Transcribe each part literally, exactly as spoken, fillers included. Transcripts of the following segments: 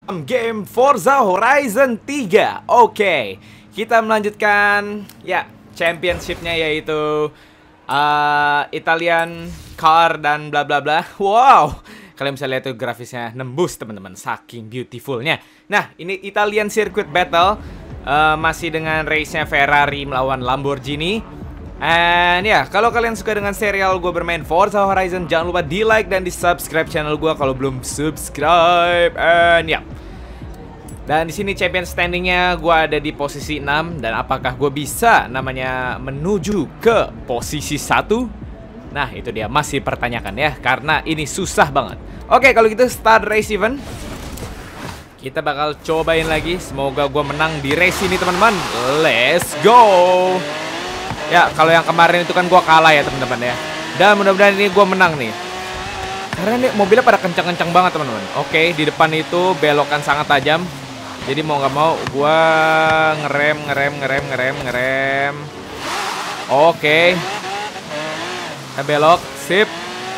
Game Forza Horizon tiga. Oke, kita melanjutkan ya championshipnya, yaitu uh, Italian car dan bla bla bla. Wow, kalian bisa lihat tuh grafisnya nembus teman-teman, saking beautifulnya. Nah, ini Italian Circuit Battle, uh, masih dengan race-nya Ferrari melawan Lamborghini. And ya, yeah, kalau kalian suka dengan serial gue bermain Forza Horizon, jangan lupa di like dan di subscribe channel gue kalau belum subscribe. And ya, yeah. Dan di sini champion standingnya gue ada di posisi enam. Dan apakah gue bisa namanya menuju ke posisi satu? Nah, itu dia masih pertanyakan ya, karena ini susah banget. Oke, kalau gitu start race event. Kita bakal cobain lagi. Semoga gue menang di race ini teman-teman. Let's go. Ya, kalau yang kemarin itu kan gue kalah ya teman-teman ya. Dan mudah-mudahan ini gue menang nih, karena nih mobilnya pada kencang-kencang banget teman-teman. Oke, di depan itu belokan sangat tajam. Jadi mau nggak mau gue ngerem, ngerem, ngerem, ngerem, ngerem. Oke, kita belok, sip.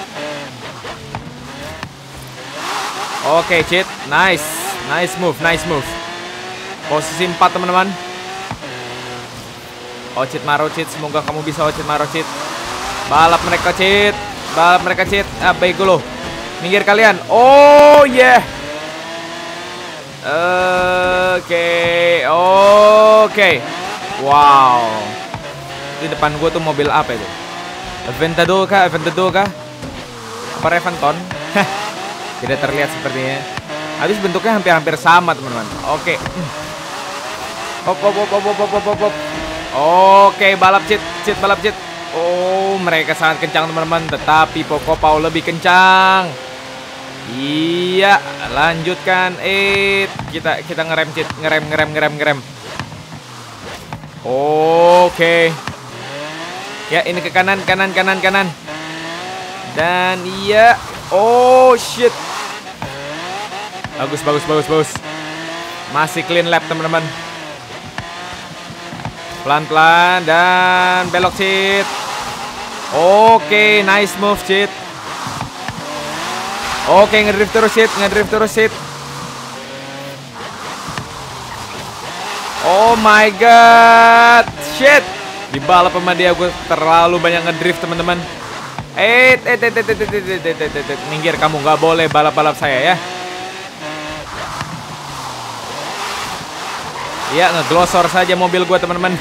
Oke, cheat, nice, nice move, nice move. Posisi empat teman-teman. Ocit Maro cheat, semoga kamu bisa Ocit Maro cheat. Balap mereka cheat, balap mereka cheat. Ah, baik loh. Minggir kalian. Oh yeah. Oke, oke. Wow. Di depan gue tuh mobil apa itu? Aventador kah? Aventador kah? Apa Reventon? Tidak terlihat sepertinya. Habis bentuknya hampir-hampir sama teman-teman. Oke. Hop hop hop hop hop hop hop. Oke, balap cheat, cheat balap cheat. Oh, mereka sangat kencang teman-teman, tetapi Poco Pau lebih kencang. Iya, lanjutkan. Eh, kita kita ngerem cheat, ngerem ngerem ngerem ngerem. Oke. Ya, ini ke kanan, kanan, kanan, kanan. Dan iya. Oh, shit. Bagus, bagus, bagus, bagus. Masih clean lap teman-teman. Pelan-pelan dan belok cheat. Oke, nice move cheat. Oke, ngedrift terus cheat, ngedrift terus cheat. Oh my god, shit. Dibalap sama dia, gue terlalu banyak ngedrift teman-teman. Eh, eh, eh, eh, eh, eh, eh, minggir kamu, nggak boleh balap-balap saya ya. Ya, ngeglosor saja mobil gue teman-teman.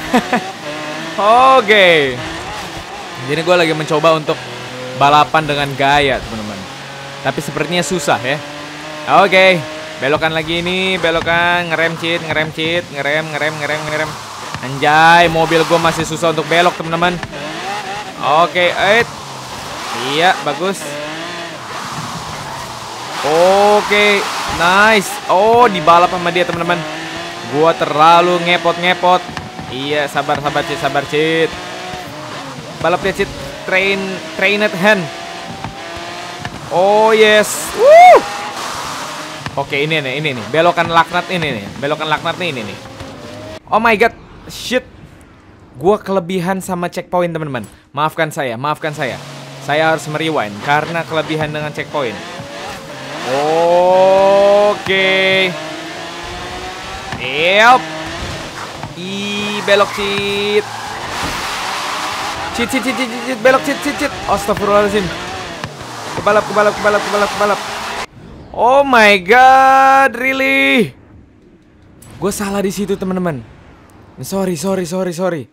Oke. Jadi gue lagi mencoba untuk balapan dengan gaya teman-teman, tapi sepertinya susah ya. Oke, belokan lagi ini, belokan, ngerem cheat, ngerem cheat, ngerem, ngerem, ngerem, ngerem. Anjay, mobil gue masih susah untuk belok teman-teman. Oke, eh, iya bagus. Oke, nice. Oh, dibalap sama dia teman-teman. Gua terlalu ngepot-ngepot. Iya, sabar sabar cheat, sabar cheat. Balap dia cheat, train trained hand. Oh yes. Woo. Oke, ini nih, ini nih. Belokan laknat ini nih. Belokan laknat nih ini nih. Oh my god, shit. Gua kelebihan sama checkpoint teman-teman. Maafkan saya, maafkan saya. Saya harus merewind karena kelebihan dengan checkpoint. Oke. Yep. Ih, belok cheat. Cheat, cheat, cheat, cheat, cheat, belok cheat, cheat, cheat. Astagfirullahaladzim. Kebalap, kebalap, kebalap, kebalap, kebalap. Oh my god, really? Gue salah di situ teman-teman. Sorry, sorry, sorry, sorry.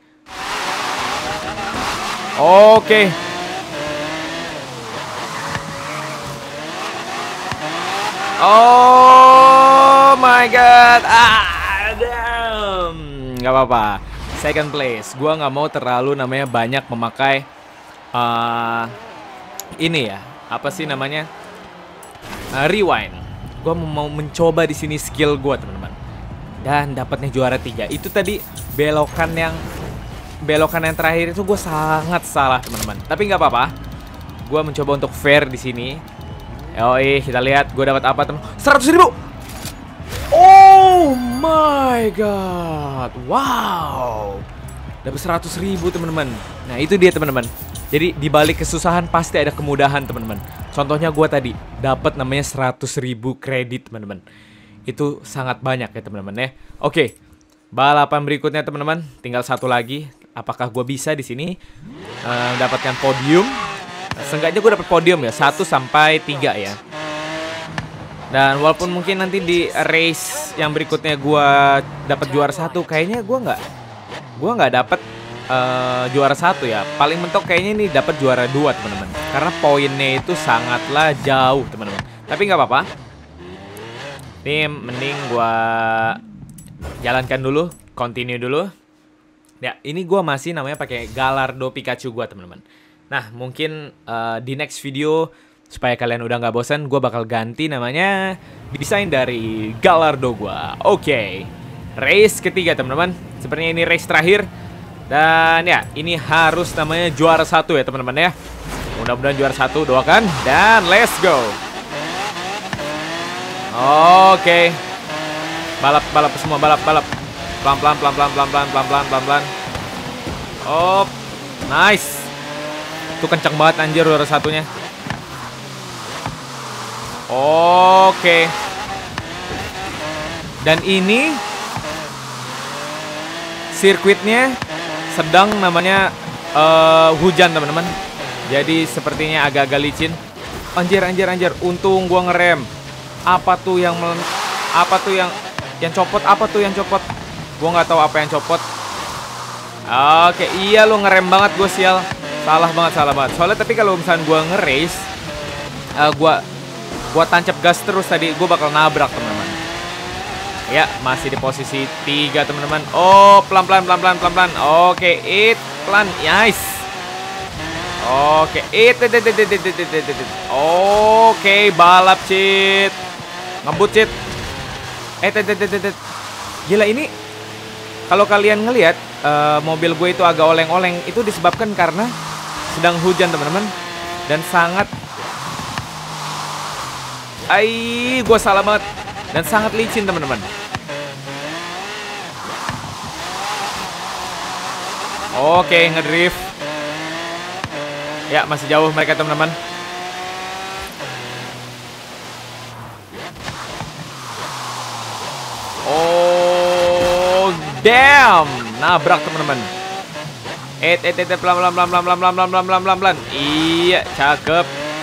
Oke. Oh my god. Ah. Gak apa-apa, second place. Gua nggak mau terlalu namanya banyak memakai uh, ini ya, apa sih namanya, uh, rewind. Gua mau mencoba di sini skill gua teman-teman, dan dapatnya juara tiga. Itu tadi belokan yang belokan yang terakhir itu gue sangat salah teman-teman. Tapi nggak apa-apa, gua mencoba untuk fair di sini. Oh eh, kita lihat gue dapat apa teman. Seratus ribu. Oh my god. Wow. Dapat seratus ribu teman-teman. Nah, itu dia teman-teman. Jadi di balik kesusahan pasti ada kemudahan teman-teman. Contohnya gue tadi dapat namanya seratus ribu kredit teman-teman. itu sangat banyak ya teman-teman ya. Oke, balapan berikutnya teman-teman, tinggal satu lagi. Apakah gue bisa di sini uh, mendapatkan podium? Seenggaknya gue dapat podium ya, satu sampai tiga ya. Dan walaupun mungkin nanti di race yang berikutnya gue dapat juara satu, kayaknya gue nggak, gue nggak dapat uh, juara satu ya. Paling mentok kayaknya ini dapat juara dua teman-teman, karena poinnya itu sangatlah jauh teman-teman. Tapi nggak apa-apa. Ini mending gue jalankan dulu, continue dulu. Ya, ini gue masih namanya pakai Gallardo Pikachu gue teman-teman. Nah, mungkin uh, di next video, supaya kalian udah nggak bosan, gue bakal ganti namanya desain dari Gallardo gue. Oke, okay. Race ketiga teman-teman. Sepertinya ini race terakhir. Dan ya, ini harus namanya juara satu ya teman-teman ya. Mudah-mudahan juara satu, doakan. Dan let's go. Oke, okay. Balap, balap semua, balap, balap. Pelan-pelan, pelan-pelan, pelan-pelan, pelan-pelan, pelan-pelan. Oh, nice. Itu kenceng banget anjir juara satunya. Oke. Dan ini sirkuitnya sedang namanya uh, hujan teman-teman. Jadi sepertinya agak-agak licin. Anjir, anjir, anjir. Untung gua ngerem. Apa tuh yang melen apa tuh yang yang copot? Apa tuh yang copot? Gua nggak tahu apa yang copot. Oke, iya lo ngerem banget gue sial. Salah banget, salah banget. Soalnya tapi kalau misalnya gue nge-race, uh, gue gue tancap gas terus tadi, gue bakal nabrak teman-teman. Ya, masih di posisi tiga teman-teman. Oh, pelan-pelan, pelan-pelan, pelan-pelan. Oke, it pelan, nice. Oke, it, it, it, it, it, it, it, it. Oke, balap cheat, ngebut cheat. Eh, it, it, it, it, it. Gila ini. Kalau kalian ngelihat uh, mobil gue itu agak oleng-oleng, itu disebabkan karena sedang hujan teman-teman. Dan sangat Ai, gue salah banget. Dan sangat licin teman-teman. Oke, ngedrift. Ya, masih jauh mereka teman-teman. Oh, damn, nabrak teman-teman. Eh, eh, eh, pelan, pelan, pelan, pelan, pelan, pelan, pelan, pelan, pelan, pelan. Iya, cakep.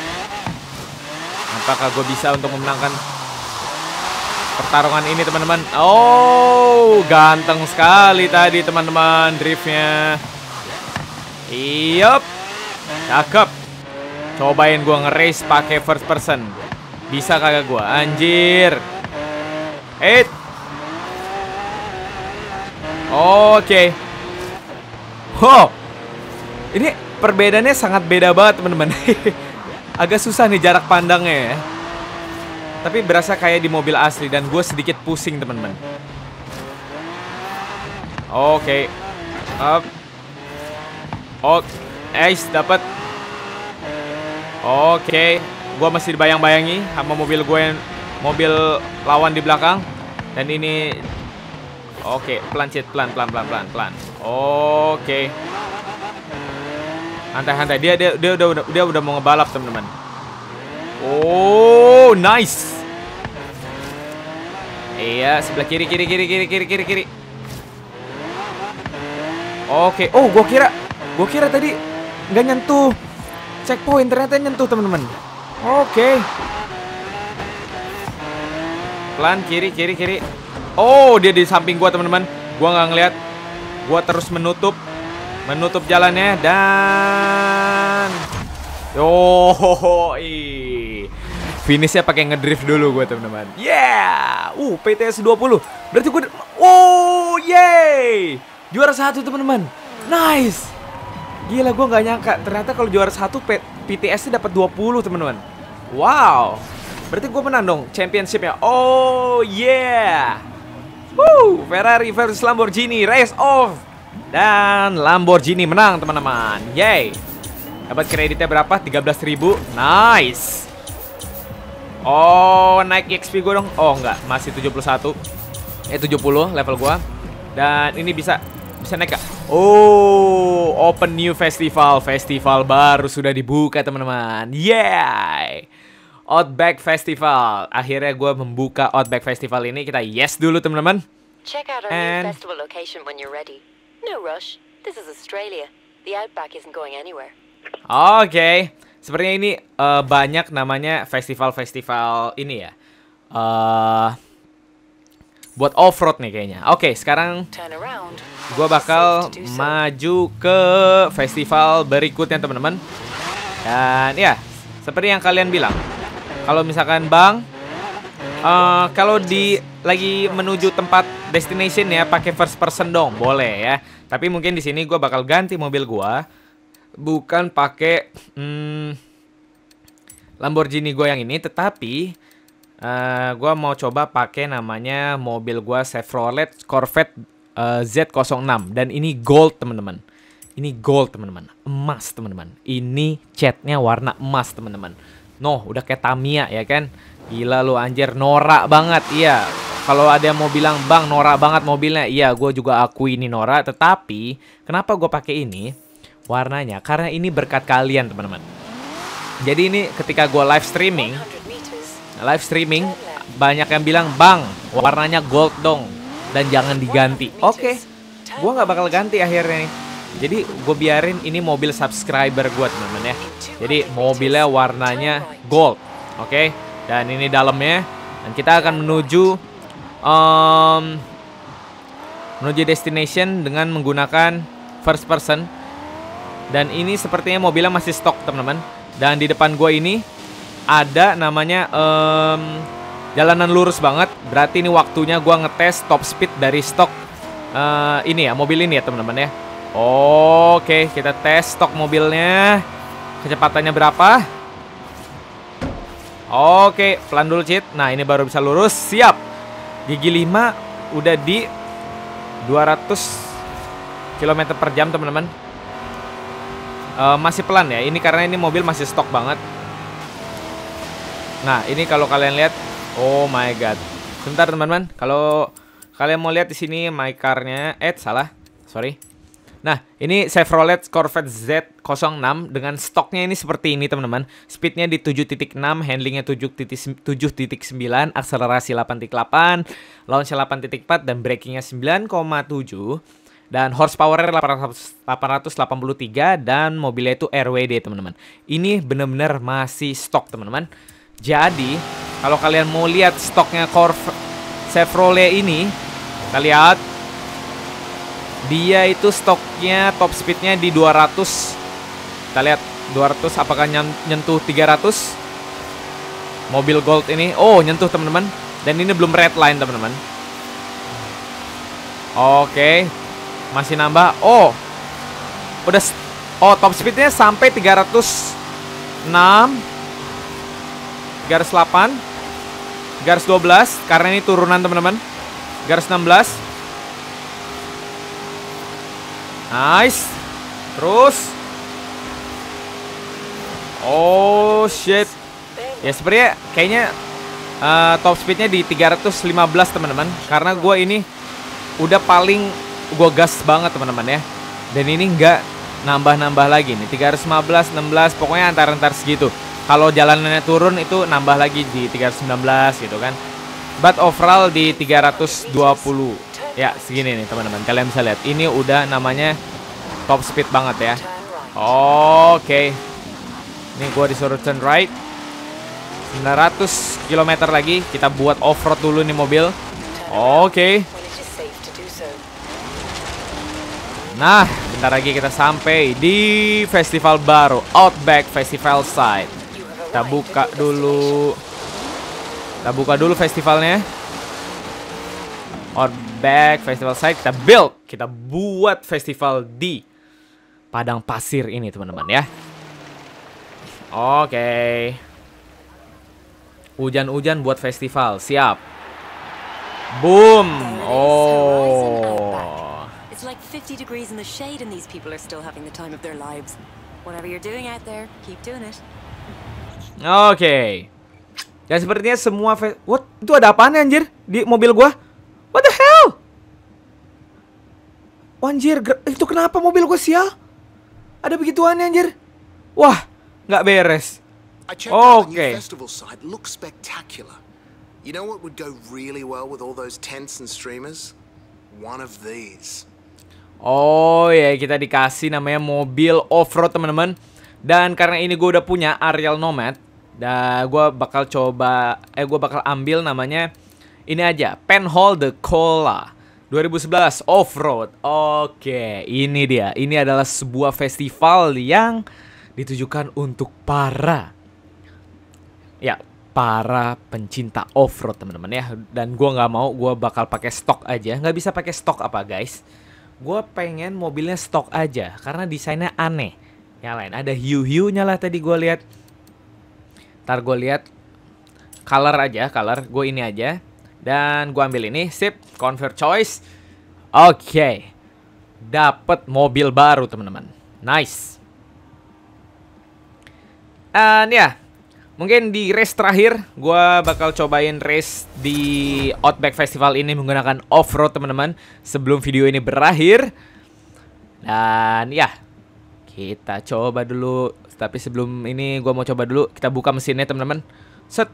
Apakah gue bisa untuk memenangkan pertarungan ini teman-teman? Oh, ganteng sekali tadi teman-teman driftnya. Iyop, cakep. Cobain gue nge-race pakai first person. Bisa kagak gue? Anjir. Eh. Oke. Wow. Ini perbedaannya sangat beda banget teman-teman. Agak susah nih jarak pandangnya ya. Tapi berasa kayak di mobil asli. Dan gue sedikit pusing teman-teman. Oke. Up. Oh, Ace dapat. Oke. Gue masih dibayang-bayangi sama mobil gue yang mobil lawan di belakang. Dan ini oke, pelan cit, pelan, pelan, pelan, pelan, pelan. Oke. Santai-santai, dia dia dia udah dia udah mau ngebalap, teman-teman. Oh, nice. Iya, sebelah kiri, kiri, kiri, kiri, kiri, kiri, kiri. Oke. Oh, gua kira gua kira tadi nggak nyentuh checkpoint, ternyata nyentuh, teman-teman. Oke. Pelan, kiri, kiri, kiri. Oh, dia di samping gua, teman-teman. Gua nggak ngeliat. Gua terus menutup menutup jalannya dan oh, finishnya pakai ngedrift dulu gue teman-teman. Yeah, uh P T S dua puluh. Berarti gue, oh yay, juara satu teman-teman. Nice. Gila, gue nggak nyangka ternyata kalau juara satu P T S-nya dapat dua puluh teman-teman. Wow. Berarti gue menang dong championship-nya. Oh yeah. Woo, Ferrari versus Lamborghini, race off. Dan Lamborghini menang teman-teman. Yay. Dapat kreditnya berapa? tiga belas ribu. Nice. Oh, naik X P gue dong. Oh enggak, masih tujuh puluh satu. Eh tujuh puluh level gue. Dan ini bisa Bisa naik gak? Oh, open new festival. Festival baru sudah dibuka teman-teman. Yay. Outback Festival. Akhirnya gue membuka Outback Festival ini. Kita yes dulu teman-teman. Check out our And- new festival location when you're ready. No rush. This is Australia. The Outback isn't going anywhere. Oke, sepertinya ini eh, banyak namanya festival-festival ini ya. Eh buat off-road nih kayaknya. Oke, sekarang Turn around. gue bakal Safe to do so. maju ke festival berikutnya teman-teman. Dan ya, seperti yang kalian bilang, kalau misalkan bang, eh, kalau di lagi menuju tempat destination ya pakai first person dong, boleh ya. Tapi mungkin di sini gue bakal ganti mobil gue, bukan pakai hmm, Lamborghini gue yang ini, tetapi uh, gue mau coba pakai namanya mobil gue Chevrolet Corvette uh, Z nol enam dan ini gold teman-teman. Ini gold teman-teman, emas teman-teman. Ini catnya warna emas teman-teman. Noh, udah kayak Tamiya ya kan? Gila lu anjir, norak banget. Iya, kalau ada yang mau bilang bang norak banget mobilnya, iya gue juga akui ini norak. Tetapi kenapa gue pakai ini warnanya? Karena ini berkat kalian teman-teman. Jadi ini ketika gue live streaming, one hundred meters. live streaming banyak yang bilang bang warnanya gold dong dan jangan diganti. Oke, gue nggak bakal ganti akhirnya nih. Jadi gue biarin ini mobil subscriber gue teman-teman ya. Jadi mobilnya warnanya gold, oke. Dan ini dalamnya. Dan kita akan menuju um, menuju destination dengan menggunakan first person. Dan ini sepertinya mobilnya masih stok teman-teman. Dan di depan gue ini ada namanya um, jalanan lurus banget. Berarti ini waktunya gue ngetes top speed dari stok uh, ini ya, mobil ini ya teman-teman ya. Oke, kita tes stok mobilnya. Kecepatannya berapa? Oke, pelan dulu Cit. Nah, ini baru bisa lurus. Siap. Gigi lima udah di dua ratus kilometer per jam, teman-teman. Uh, masih pelan ya. Ini karena ini mobil masih stok banget. Nah, ini kalau kalian lihat, oh my god. Sebentar, teman-teman. Kalau kalian mau lihat di sini my car-nya, eh salah. Sorry. Nah, ini Chevrolet Corvette Z nol enam dengan stoknya ini seperti ini, teman-teman. Speednya di tujuh titik enam, handlingnya tujuh titik sembilan, akselerasi delapan titik delapan, launch delapan titik empat, dan brakingnya sembilan koma tujuh. Dan horsepower-nya delapan ratus delapan puluh tiga, dan mobilnya itu R W D, teman-teman. Ini benar-benar masih stok, teman-teman. Jadi, kalau kalian mau lihat stoknya Corvette Chevrolet ini, kita lihat. Dia itu stoknya top speednya di dua ratus. Kita lihat dua ratus apakah nyentuh tiga ratus. Mobil gold ini, oh nyentuh teman-teman. Dan ini belum red line teman-teman. Oke, masih nambah. Oh, udah. Oh, top speednya sampai tiga ratus enam, tiga ratus delapan, tiga ratus dua belas. Karena ini turunan teman-teman. tiga ratus enam belas. Nice. Terus. Oh shit. Ya sebenarnya kayaknya uh, top speednya di tiga ratus lima belas teman-teman. Karena gue ini udah paling gue gas banget teman-teman ya. Dan ini nggak nambah-nambah lagi nih. tiga ratus lima belas, enam belas, pokoknya antar-antar segitu. Kalau jalanannya turun itu nambah lagi di tiga ratus sembilan belas gitu kan. But overall di tiga ratus dua puluh. Ya segini nih teman-teman. Kalian bisa lihat. Ini udah namanya top speed banget ya. Oke. Okay. Ini gue disuruh turn right. sembilan ratus kilometer lagi. Kita buat off-road dulu nih mobil. Oke. Okay. Nah, bentar lagi kita sampai di festival baru, Outback Festival Site. Kita buka dulu. Kita buka dulu festivalnya. Outback Festival Site, kita build, kita buat festival di padang pasir ini teman-teman ya. Oke. Hujan-hujan buat festival, siap. Boom. Oh. It's like fifty degrees in the shade and these people are still having the time of their lives. Whatever you're doing out there, keep doing it. Oke. Dan sepertinya semua what? Itu ada apaan anjir di mobil gua? What the hell? Oh, anjir, itu kenapa mobil gua sial? Ada begituan anjir. Wah, nggak beres. I checked out the new Okay. festival site. Looks spectacular. You know what would go really well with all those tents and streamers? One of these. Oh ya, kita dikasih namanya mobil off-road teman-teman. Dan karena ini gue udah punya Ariel Nomad, dan gue bakal coba, eh gue bakal ambil namanya ini aja, Penhold de Cola dua ribu sebelas Off-Road. Oke, ini dia. Ini adalah sebuah festival yang ditujukan untuk para, ya, para pencinta off-road teman-teman ya. Dan gue nggak mau, gue bakal pakai stok aja. Nggak bisa pakai stok apa guys? Gue pengen mobilnya stok aja karena desainnya aneh. Yang lain ada hiu-hiunya lah tadi gue lihat. Ntar gue lihat color aja, color gue ini aja. Dan gue ambil ini, sip, convert choice. Oke, okay. Dapat mobil baru teman-teman. Nice. And ya, yeah, mungkin di race terakhir gue bakal cobain race di Outback Festival ini menggunakan off-road teman-teman, sebelum video ini berakhir. Dan ya, kita coba dulu. Tapi sebelum ini gue mau coba dulu, kita buka mesinnya teman-teman. Set.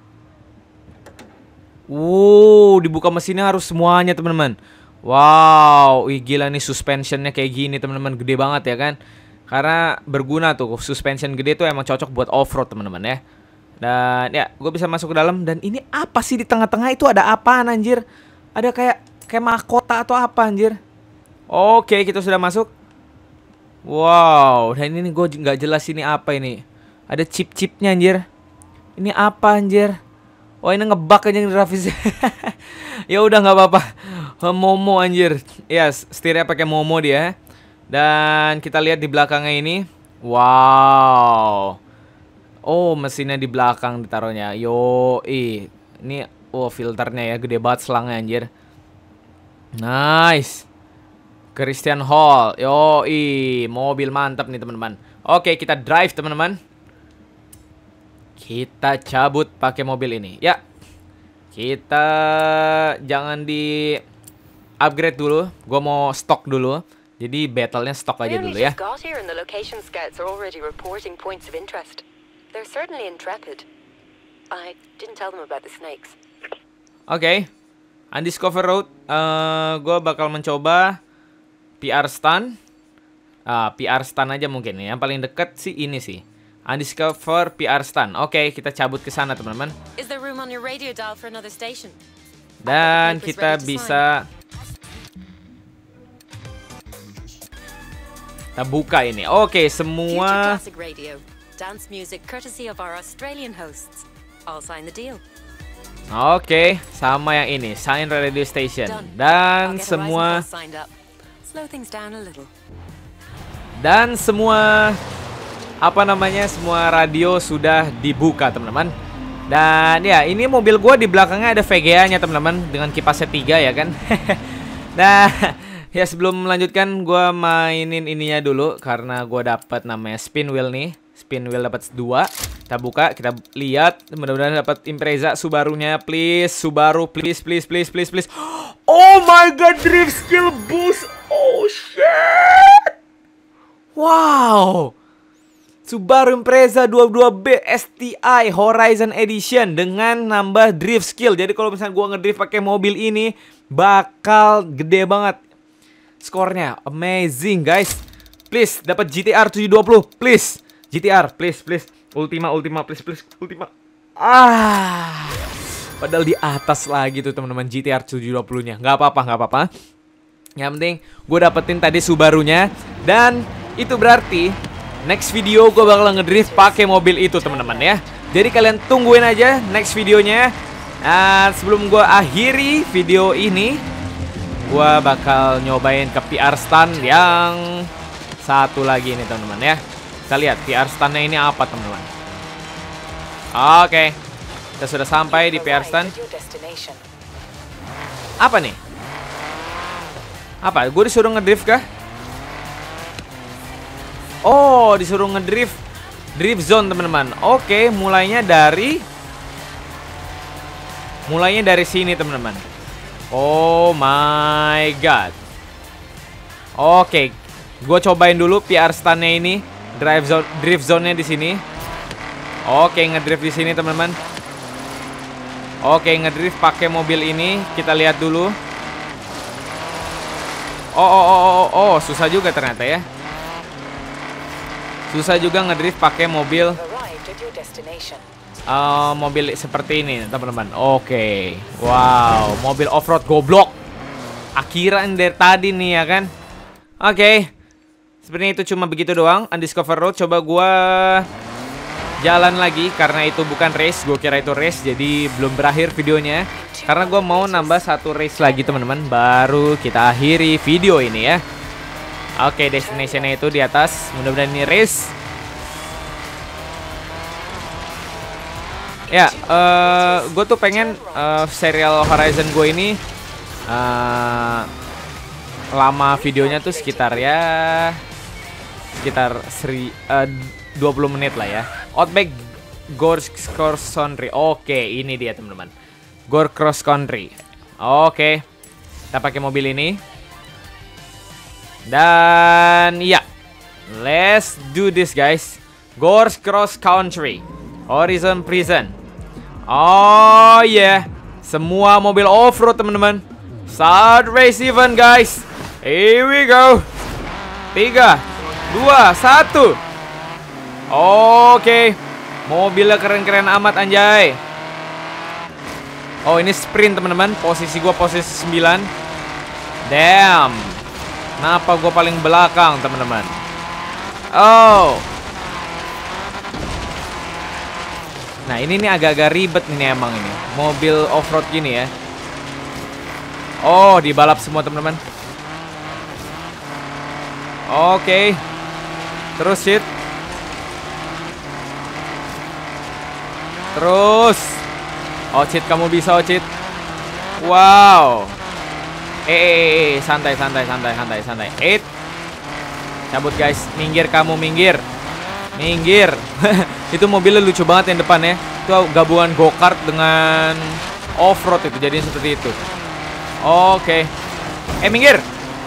Wow, dibuka mesinnya harus semuanya teman-teman. Wow, ih gila nih suspensionnya kayak gini teman-teman, gede banget ya kan. Karena berguna tuh, suspension gede tuh emang cocok buat off-road teman-teman ya. Dan ya, gue bisa masuk ke dalam. Dan ini apa sih di tengah-tengah itu, ada apaan anjir? Ada kayak kayak mahkota atau apa anjir? Oke, kita sudah masuk. Wow, dan ini gue nggak jelas ini apa ini. Ada chip-chipnya anjir. Ini apa anjir? Oh ini ngebug aja grafisnya. Ya udah nggak apa-apa. Momo anjir. Ya, setirnya pakai Momo dia. Dan kita lihat di belakangnya ini. Wow. Oh, mesinnya di belakang ditaruhnya. Yo, ih. Ini oh filternya ya, gede banget selangnya anjir. Nice. Christian Hall. Yo, ih, mobil mantap nih teman-teman. Oke, kita drive teman-teman. Kita cabut pakai mobil ini. Ya. Kita jangan di upgrade dulu. Gua mau stok dulu. Jadi battle-nya stok aja dulu ya. Oke. Okay. Undiscovered Road. Uh, gue bakal mencoba P R Stun. Uh, P R Stun aja mungkin ya. Yang paling deket sih ini sih. Undiscovered P R Stun. Oke, okay, kita cabut ke sana teman-teman. Dan kita bisa kita buka ini. Oke, okay, semua Oke, okay, sama yang ini, Sign Radio Station. Dan semua Dan semua apa namanya, semua radio sudah dibuka teman-teman. Dan ya, ini mobil gue di belakangnya ada V G A-nya teman-teman, dengan kipasnya tiga ya kan. Nah, ya sebelum melanjutkan gue mainin ininya dulu, karena gue dapat namanya spin wheel nih. Spin wheel dapat dua. Kita buka, kita lihat, mudah-mudahan dapat Impreza Subarunya, please. Subaru, please, please, please, please, please. Oh my god, drift skill boost. Oh shit. Wow. Subaru Impreza dua puluh dua B S T I Horizon Edition dengan nambah drift skill. Jadi kalau misalnya gua ngedrift pakai mobil ini bakal gede banget skornya. Amazing guys. Please dapat G T R tujuh dua puluh, please. G T R, please, please. Ultima, Ultima, please, please. Ultima. Ah. Padahal di atas lagi tuh teman-teman G T R tujuh dua puluh-nya. Nggak apa-apa, nggak apa-apa. Yang penting gue dapetin tadi Subarunya. Dan itu berarti next video gue bakal ngedrift pakai mobil itu teman-teman ya. Jadi kalian tungguin aja next videonya. Nah, sebelum gue akhiri video ini, gue bakal nyobain ke P R Stun yang satu lagi nih teman-teman ya. Kita lihat P R Stun-nya ini apa teman-teman. Oke, kita sudah sampai di P R Stun. Apa nih? Apa? Gue disuruh ngedrift kah? Oh, disuruh ngedrift drift zone teman-teman. Oke, mulainya dari Mulainya dari sini teman-teman. Oh my god. Oke, gue cobain dulu P R Stun-nya ini. Drive zone, drift zone-nya di sini. Oke, ngedrift di sini teman-teman. Oke, ngedrift pakai mobil ini. Kita lihat dulu. Oh, oh, oh, oh, oh, susah juga ternyata ya. Susah juga ngedrift pakai mobil. Uh, mobil seperti ini, teman-teman. Oke, wow, mobil off-road goblok. Akhiran dari tadi nih ya kan. Oke, sebenarnya itu cuma begitu doang. Undiscovered Road. Coba gua jalan lagi karena itu bukan race. Gue kira itu race, jadi belum berakhir videonya. Karena gue mau nambah satu race lagi teman-teman, baru kita akhiri video ini ya. Oke, destinationnya itu di atas. Mudah-mudahan ini race. Ya, uh, gue tuh pengen uh, serial Horizon gue ini uh, lama videonya tuh sekitar ya sekitar seri, uh, dua puluh menit lah ya. Outback Gore Cross Country. Oke, ini dia teman-teman. Gore Cross Country. Oke, kita pakai mobil ini. Dan ya, let's do this guys. Gore Cross Country, Horizon Prison. Oh yeah, semua mobil off-road teman-teman. Start race event guys. Here we go. Tiga, dua, satu. Oke, mobilnya keren-keren amat anjay. Oh, ini sprint teman-teman. Posisi gua posisi sembilan. Damn. Kenapa gua paling belakang teman-teman? Oh. Nah, ini nih agak-agak ribet nih emang ini. Mobil off-road gini ya. Oh, dibalap semua teman-teman. Oke. Terus shit. Terus. Oh, Cid, kamu bisa, oh, Cid. Wow. Eh, eh, eh, santai, santai, santai, santai, santai. Eight. Cabut, guys. Minggir kamu, minggir. Minggir. Itu mobilnya lucu banget yang depan ya. Itu gabungan go-kart dengan off-road itu. Jadinya seperti itu. Oke. Eh, minggir.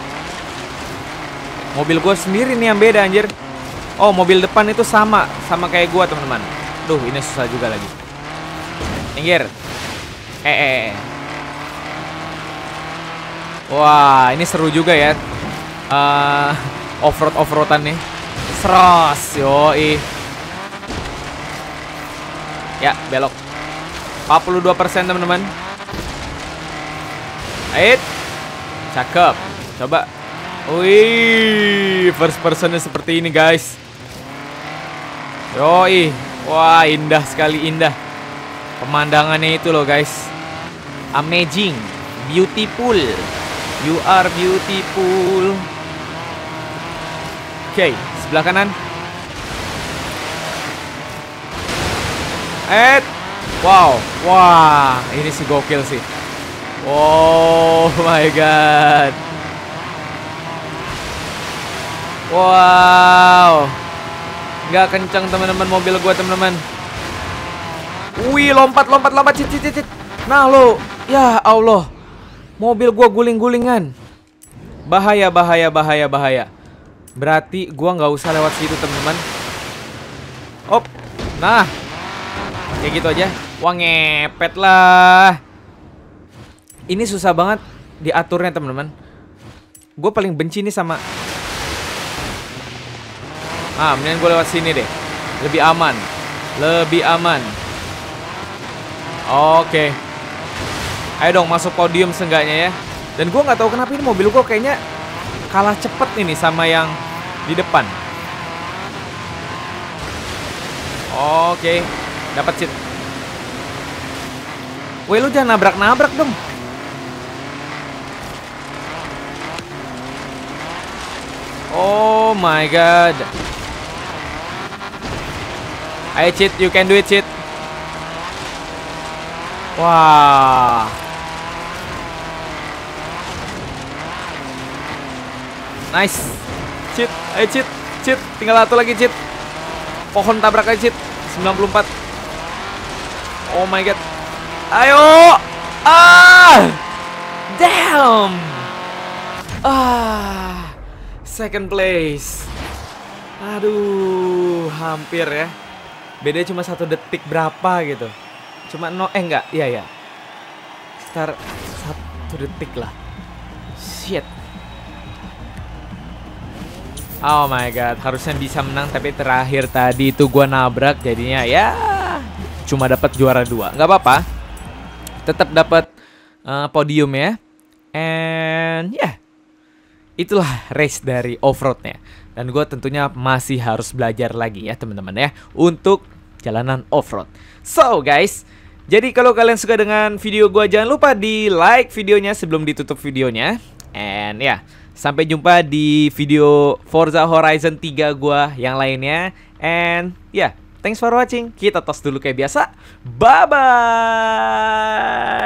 Mobil gue sendiri nih yang beda, anjir. Oh, mobil depan itu sama. Sama kayak gue, teman-teman. Duh, ini susah juga lagi. Minggir. Eh, eh, eh. Wah, ini seru juga ya. uh, Off-road off-roadan nih. Seros, yoi. Ya, belok. empat puluh dua persen teman-teman. Ait. Cakep. Coba. Wih, first personnya seperti ini guys. Yoi. Wah, indah sekali, indah. Pemandangannya itu loh guys. Amazing. Beautiful. You are beautiful. Oke, okay, sebelah kanan. Eh, wow, wah, ini sih gokil sih. Oh my god. Wow, nggak kencang teman-teman mobil gua teman-teman. Wih, lompat, lompat, lompat, cit, cit, cit. Nah lo, ya Allah, mobil gua guling-gulingan. Bahaya, bahaya, bahaya, bahaya. Berarti gua nggak usah lewat situ teman-teman. Op, nah, kayak gitu aja. Wah, ngepet lah. Ini susah banget diaturnya teman-teman. Gue paling benci nih sama. Ah, mendingan gue lewat sini deh. Lebih aman, lebih aman. Oke. Ayo dong masuk podium seenggaknya ya. Dan gue nggak tahu kenapa ini mobil gue kayaknya kalah cepet ini sama yang di depan. Oke, dapat cheat. Woi, lu jangan nabrak-nabrak dong. Oh my god. Ayo cheat, you can do it cheat. Wah. Nice. Cheat, ayo cheat, cheat. Tinggal satu lagi cheat. Pohon tabrak aja cheat. sembilan puluh empat. Oh my god. Ayo. Ah. Damn. Ah. Second place. Aduh, hampir ya. Bedanya cuma satu detik berapa gitu. Cuma no eh enggak, iya ya. Sekitar satu detik lah. Shit. Oh my god, harusnya bisa menang tapi terakhir tadi itu gua nabrak jadinya ya cuma dapat juara dua. Nggak apa-apa. Tetap dapat uh, podium ya. And ya yeah, itulah race dari off-roadnya. Dan gue tentunya masih harus belajar lagi ya teman-teman ya untuk jalanan off-road. So guys, jadi kalau kalian suka dengan video gue, jangan lupa di like videonya sebelum ditutup videonya. And ya yeah, sampai jumpa di video Forza Horizon tiga gua yang lainnya. And ya, yeah, thanks for watching. Kita tos dulu kayak biasa. Bye-bye.